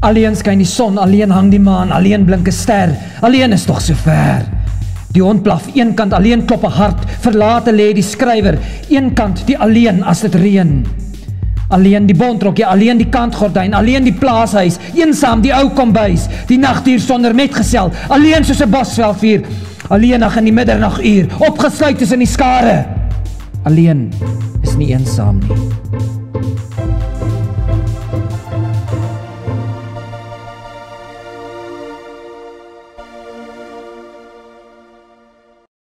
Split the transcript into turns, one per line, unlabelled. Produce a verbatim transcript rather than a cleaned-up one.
Alleen skyn die son, alleen hang die maan, alleen blink 'n ster, alleen is tog so ver. Die hond blaf een kant, alleen klop 'n hart, verlate lê die skrywer, een kant die alleen as dit reën. Alleen die bondrokkie, alleen die kantgordyn, alleen die plaashuis, eensaam die ou kombuis, die nagdier sonder metgesel, alleen soos 'n bosveldvuur, alleenig in die middernaguur, opgesluit tussen die skare. Alleen is nie eensaam nie.